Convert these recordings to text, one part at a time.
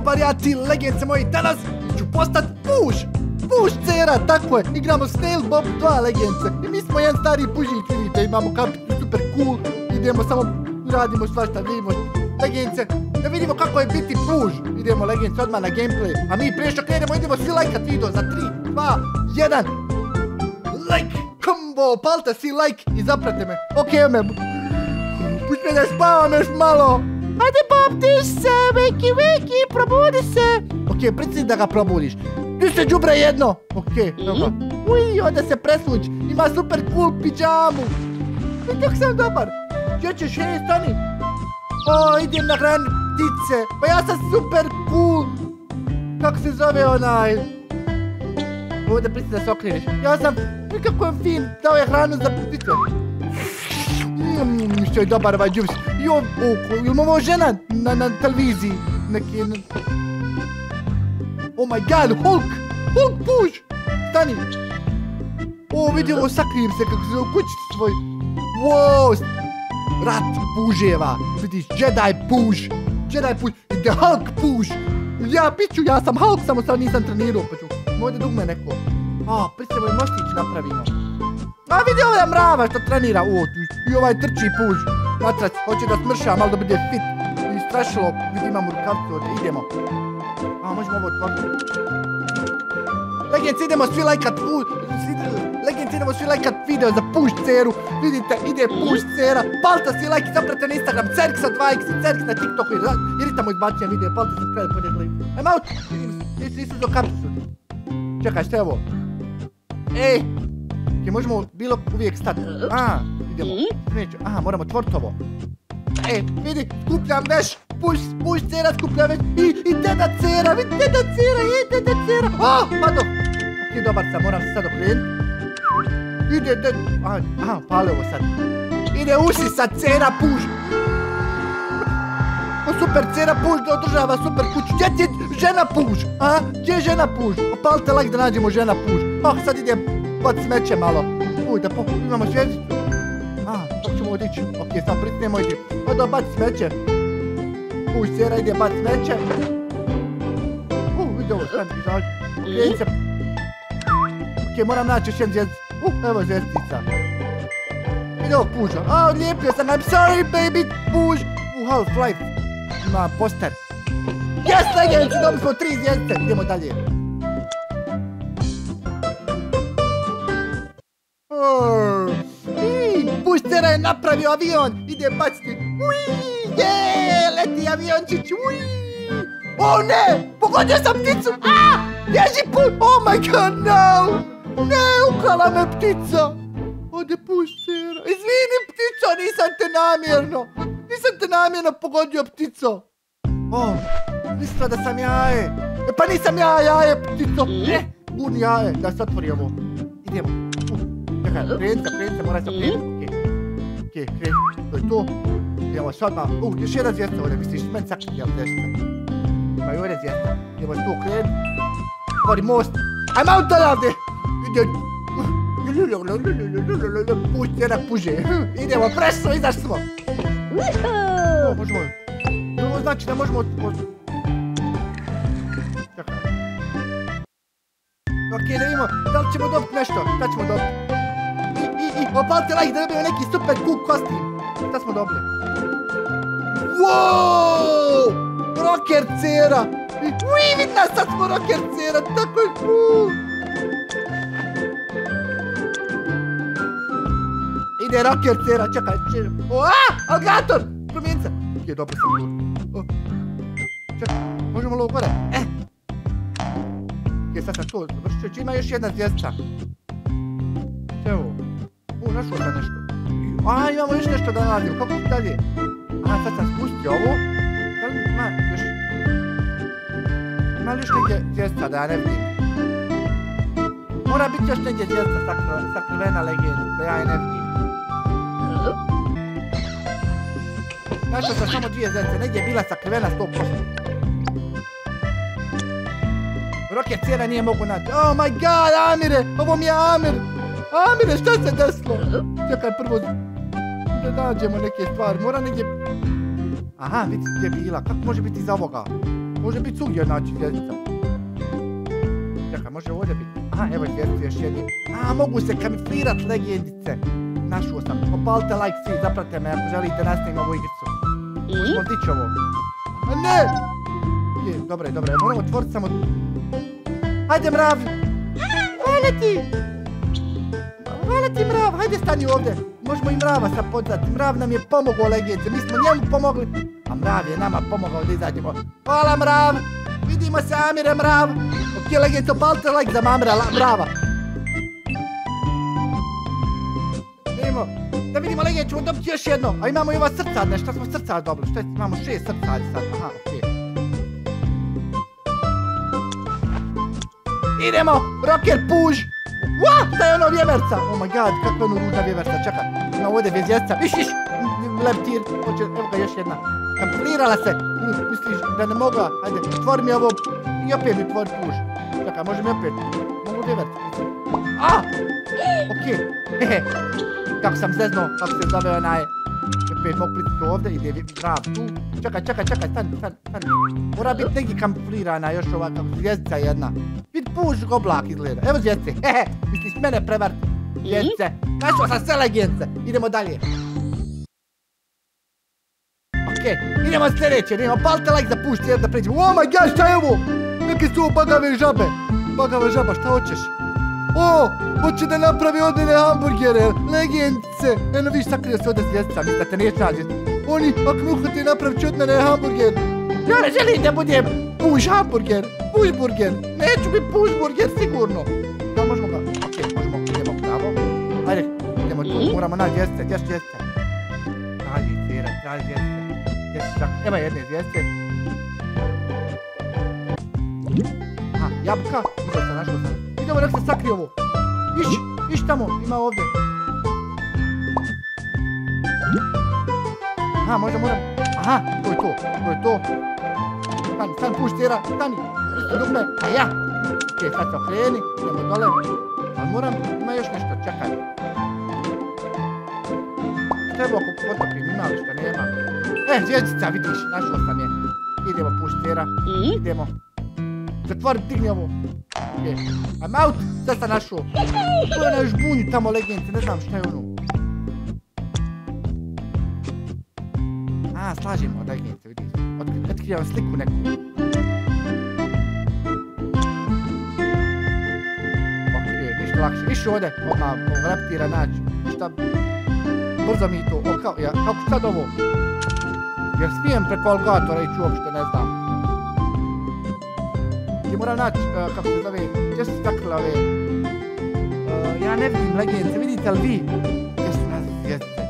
varijati legence moji, danas ću postati puž. Puž cera, tako je, igramo Snail Bob 2 legence. I mi smo jedan stari pužić, vidite, imamo kapicu, super cool. Idemo samo, radimo svašta, vidimo legence. Da vidimo kako je biti puž. Idemo legence odmah na gameplay. A mi prije što krenemo idemo svi lajkat video za 3, 2, 1. Like, combo, palite si like i zaprate me. Okej, me. Pusti me da spavam još malo. Ajde, poptiš se, Veki, probudi se. Okej, pritisni da ga probudiš. Ti se džubre jedno. Okej, dobro. Uj, onda se presluć. Ima super cool pidžamu. Vidi kako sam dobar. Gdje ćeš, stani. O, idem na hran ptice. Pa ja sam super cool. Kako se zove onaj? Ovdje pritisni da se okreneš. Ja sam, kako je fin. Dao je hranu za ptice. Što je dobar ovaj džups. Ili ovo žena na televiziji. Neki... Oh my god, Hulk! Hulk puž! Stani! O, vidi ovo, sakrijem se kako se u kućici svoj. Wow! Rat puževa. Vidiš, Jedi puž. Jedi puž. Ide Hulk puž. Ja, piću, ja sam Hulk, samo sad nisam trenirao. Pa ću, ovdje dugme neko. A, pristreboj moštić napravimo. A, vidi ovdje mrava što trenira. O, i ovaj trči puž. Matrac, hoće da smrša, malo da bude fit. I strašilo, vidi imamo rukavcu ovdje, idemo. A, možemo ovo otvoriti. Legenci, idemo svi lajkat Legenci, idemo svi lajkat video za puž ceru. Vidite, ide puž cera. Palta si lajk i zaprate na Instagram Cerksa 2x i Cerks na TikToku. Jer i tamo izbačujem video, palta subscribe, podjeli. I'm out! Nisu do kapicu. Čekaj, što je ovo? Ej! Gdje možemo bilo uvijek stati. A, idemo. Neću. Aha, moramo otvoriti ovo. Ej, vidi, skupljam veš. Puž cera skuplja već. I deda cera, vidi deda cera, deda cera. O, pado. Ok, dobar sam, moram se sad okrenuti. Ide deda. Aha, pale ovo sad. Ide usisat cera puž. O, super cera puž da održava super kuću. Gdje ti je žena puž? A, gdje je žena puž? Opalite like da nađemo žena puž. Oh, sad idem pod smeće malo. Uj, da imamo svježicu. Kako ćemo odići? Ok, sad pritisnemo i odo baci smeće. Puž cera ide baci smeće. Vidi ovo, stani, izađi. Okreni se. Ok, moram naći još jedan zvijezdica. Evo zvijezdica. Vidi ovo puža. Odlijepio sam, I'm sorry baby, puž. Half-Life. Ima poster. Yes, legenci, dobili smo 3 zvijezdice. Idemo dalje. Puž cera je napravio avion. Ide baciti. Leti aviončić. O ne, pogodio sam pticu. Bježi puž. Oh my god, no. Ne, ukrala me ptica. Ode puž cera. Izvini ptico, nisam te namjerno pogodio ptico. Mislila da sam jaje. Pa nisam jaje ptico. Bun jaje. Da se otvori ovo. Idemo. Čekaj, kreni se, moraj se okrenuti. Okej, kreni, to je to. Idemo se odmah. Još jedna zvijezda ovdje, misliš, meni sakri, jel nešto. Ima i ovdje zvijezda. Idemo se tu okrenuti. Otvori most. I'm out odavde. Puž cera puže. Idemo, presno, izaš smo. Možemo. Ovo znači da možemo... Čekaj. Okej, da vidimo, da li ćemo dobiti nešto? Šta ćemo dobiti? Opalite like da dobijemo neki super cool kostim. Šta smo dobili? Wow! Rocker cera! Vidi nas, sad smo rocker cera, tako je cool! Ide rocker cera, čekaj, alligator! Promijen se! Ok, dobro sam tu. Čekaj, možemo ovo gore? Ok, sad sam tu, vršću, ima još jedna zvijezdica. Evo. Našao sam nešto. Imamo još nešto da nalazimo, kako ću dalje? Sad sam spustio ovo. Da li ima još... Ima li još negdje zvijezdica da ja ne vidim? Mora biti još negdje zvijezdica sakrivena legenda, da ja je ne vidim. Našao sam samo 2 zvijezdice, negdje je bila sakrivena 100%. Rocker cera nije mogu naći. Oh my god, Amire! Ovo mi je Amir! Amire, šta se desilo? Čekaj, prvo da nađemo neke stvari. Mora negdje... Aha, vidi gdje je bila. Kako može biti iz ovoga? Može biti svugdje naći zvjezdica. Čekaj, može ovdje biti. Aha, evo zvjezdice još jedni. A, mogu se kamuflirat legendice. Našao sam. Opalite like svi, zapratite me ako želite nastavim ovu igricu. Možemo dići ovo. A ne! Je, dobro, moramo otvoriti samo... Hajde mrav! Hvala ti mrav, hajde stani ovdje. Možemo i mrava sad podzati. Mrav nam je pomogao legendice, mi smo njemu pomogli. A mrav je nama pomogao da izađemo. Hvala mrav! Vidimo se Amire mrav! Ok legendice, opalite like za mrava. Da vidimo legendice, ćemo dobiti još jedno. A imamo i ova srca, nešto smo srca dobili. Što je, imamo 6 srca sad, aha, okej. Idemo, rocker push! Wow, šta je ono vjeverca? Oh my god, kako je ono ružna vjeverca, čekaj. Ima ovdje vjezjeca, iš, leptir, evo ga još jedna. Kamuflirala se, misliš da ne mogu, ajde, otvori mi ovo i opet mi otvori push. Čekaj, može mi opet, mogu vjeverca. Okej, kako sam zeznuo, kako se zove onaj. Opet mogu priti ovdje, ide mrav tu. Čekaj, stani. Mora biti negdje kamuflirana još ova zvjezdica jedna. Vid puš oblak izgleda. Evo zvjezdice, misliš mene prevarti. Zvjezdice, našao sam sve legendice. Idemo dalje. Okej, idemo sljedeće, palite like za puš cijel da pređemo. Oh my god, šta je ovo? Neke su ovo bagave žabe. Bagava žaba, šta hoćeš? O, hoće da napravi odene hamburgere, legendice. Eno viš, sakrio se ovdje zvjezdica, mislim da te neće nađeti. Oni, ako mi uhvati napravit ću od mene hamburger. Ja ne želim da budem puš hamburger, pušburger. Neću biti pušburger, sigurno. Da, možemo ga, okej, možemo, idemo pravo. Ajde, idemo tu, moramo naći zvjezdice, gdje su zvjezdice? Traži zvjezdice. Evo jedne zvjezdice. Aha, jabuka, našao sam. Idemo nek se sakri ovo. Iš tamo, ima ovdje. Aha, moram. Aha, to je to. Stani, puš tjera, stani. Dugme, a ja. Okej, sad se okreni, idemo dole. Ali moram, ima još nešto, čekaj. Treba ako potopim, ima li što nema. Zvjezdica, vidiš, našao sam je. Idemo, puš tjera, idemo. Zatvori, digni ovo. Okej, I'm out, sad sam našao. To je na žbunju tamo legendice, ne znam šta je ono. Slažemo legendice, vidiš. Otkrivam sliku neku. Okej, ništa lakše. Iš ovdje, ovog leptira naći. Šta? Brzo mi to. Kako sad ovo? Jer smijem preko alligatora ići uopšte, ne znam. Gdje moram naći, kako se zove, gdje su sakrila ove? Ja ne vidim legendice, vidite li vi? Gdje su zvjezdice?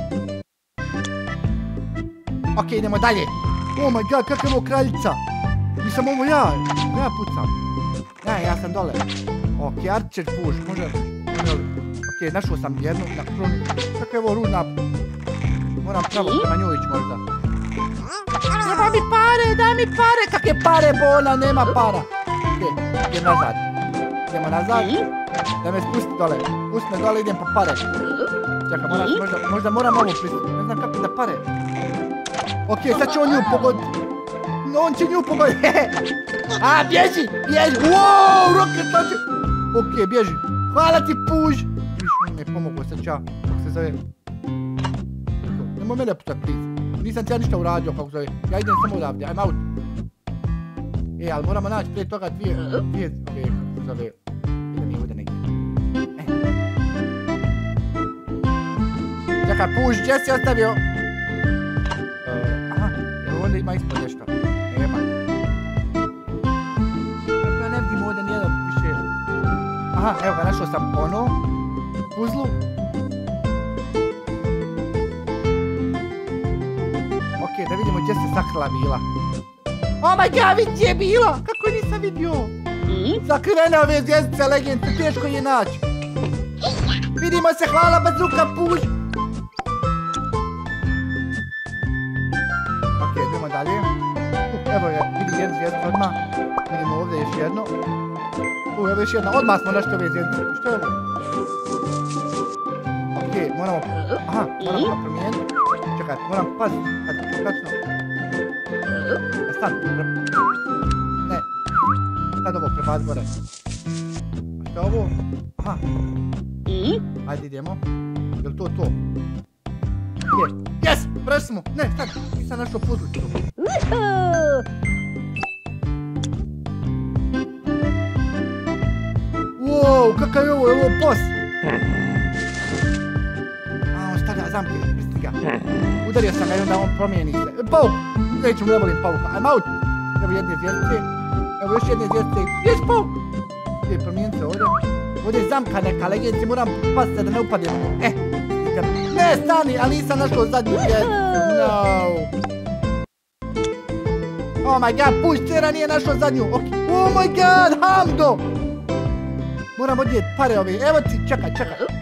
Okej, idemo dalje. Oh my god, kakva je ovo kraljica? Nisam ovo ja pucam. Ja sam dole. Okej, Archer push, može li? Okej, našao sam jednu na kroni. Kakva je ovo ružna? Moram pravo prema njoj ići možda. Treba mi pare, daj mi pare. Kakve pare, bona, nema para. Okej, idemo nazad. Da me spusti dole. Pusti me dole, idem po pare. Čekaj, možda moram ovo pristupiti. Ne znam kako da pare. Okej, sad će on nju pogoditi. On će nju pogoditi. A, bježi. Wow, rocket launcher. Okej, bježi. Hvala ti, puž. Viš, on mi je pomogao sad ča. Kako se zove? Nemoj mene putat, please. Nisam ti ja ništa uradio, kako se zove. Ja idem samo odavdje, I'm out. Ali moramo naći prije toga dvije, kako se zove. Idem je ovdje negdje. Čekaj, puž, gdje si ostavio? Ovdje ima ispod nešto. Nema. Ja ne vidim ovdje nijedan više. Aha, evo ga, našao sam ono. Puzlu. Okej, da vidimo gdje se sakrila bila. Oh my god, vidi gdje je bila! Kako je nisam vidio? Sakrivene ove zvjezdice, legendice, teško je naći. Vidimo se, hvala bazuka, puž. Idemo dalje. Evo je, vidi jednu zvijezdu odmah. Vidimo ovdje još jedno. Evo još jedna, odmah smo našli ove zvijezdice. Što je ovo? Okej, moramo... Aha, moramo promijeniti. Čekaj, moram paziti. Tačno. Sad. Ne. Sad ovo prebaci gore. A što je ovo? Aha. Ajde idemo. Jel to to? Yes! Prešli smo! Ne, sad! Nisam našao puzzlicu. Wow, kakav je ovo? Je ovo boss? A, on stavlja zamke. Pristi ga. Udario sam ga i onda on promijeni se. Pauk! Neću, ne volim pauka. I'm out! Evo jedne zvijezdice. Evo još jedne zvijezdice. Yes, pauk! Promijenit se ovdje. Ovdje je zamka neka, legenci, moram pasti da ne upadem. Ne, stani, ali nisam našao zadnju zvijezdicu. No. Oh my god, puš, Cera nije našao zadnju. Oh my god, Hamdo! Moram odnijeti pare ove. Evo ti, čekaj.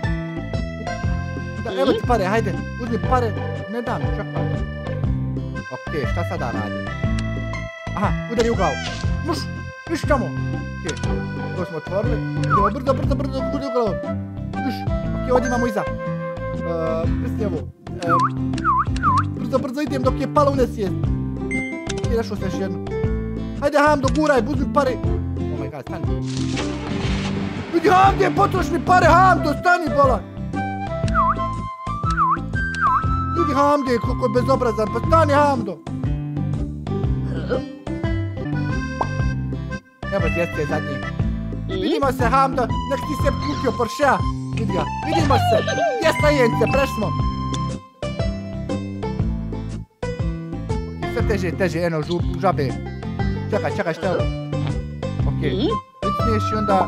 Da, evo ti pare, hajde. Uzmi pare. Ne dam, čekaj. Okej, šta sada radim? Aha, udari u glavu. Muš, viš tamo. Okej, to smo otvorili. Idemo brzo, udari u glavu. Viš, okej, ovdje imamo iza. Prisni ovo. Brzo idem dok je pala unesijest. Okej, našao se još jednu. Hajde, Hamdo, guraj, uzmi pare. Oh my god, stani. Vidi, Hamdo, potroši mi pare, Hamdo, stani, bolan. Vidi, Hamdo, koliko je bezobrazan, pa stani, Hamdo. Evo djece zadnji. Vidimo se, Hamdo, nek ti se kupio Porschea. Vidi ga, vidimo se. Jesta jence, prešli smo. Sve teže, eno, žabe. Čekaj, šta je ovo? Okej, vidneš i onda...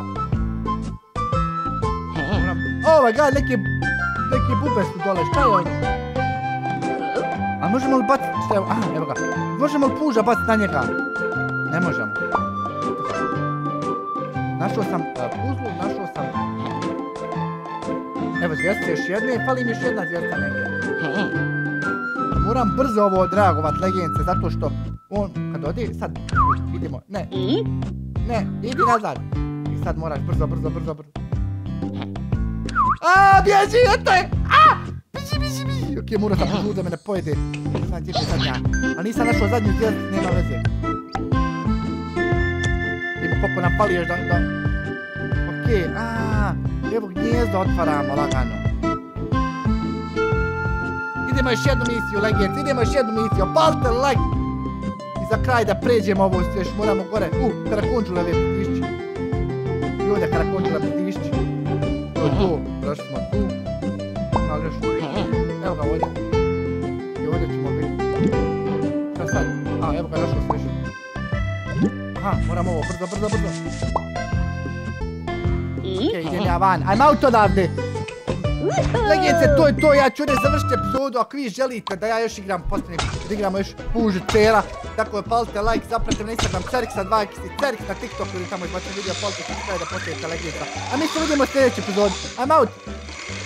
Oh my god, neki bube su dole, šta je ovdje? A možemo li baciti, šta je ovo? Aha, evo ga. Možemo li puža baciti na njega? Ne možemo. Našao sam puzlu, Evo zvijezdice još jedne, fali mi još jedna zvijezda negdje. Moram brzo ovo odreagovat, legence, zato što on, kad odi, sad, idemo, ne, idi nazad. I sad moraš brzo. Aaaa, bježi, eto je! Aaaa! Biži! Okej, moram sam požuti da me ne pojede. Sad ćete zadnja. Ali nisam našao zadnju zvijezdicu, nema veze. Ima koliko nam fali još da... Okej, evo gnjezdo otvaramo lagano. Idemo još jednu misiju, legence, palite like! I za kraj da pređemo ovo sve, još moramo gore. Karakonđuleve pritišći. I ovdje karakonđula pritišći. Tu, prošli smo tu. Malo još. Evo ga ovdje. I ovdje ćemo biti. Šta sad? Evo ga našao slišu. Aha, moram ovo, brzo. Okej, idem ja van. I'm out odavde. Legence, to je to, ja ću ovdje završiti epizodu. Ako vi želite da ja još igram, postavim da igramo još pužu Cera. Tako je, palite like, zapratite na Instagram Ceriksa2x i Cerik na TikToku ili tamo izbacite video, palite subscribe da postavite legenca. A mi se vidimo u sljedećoj epizodi. I'm out!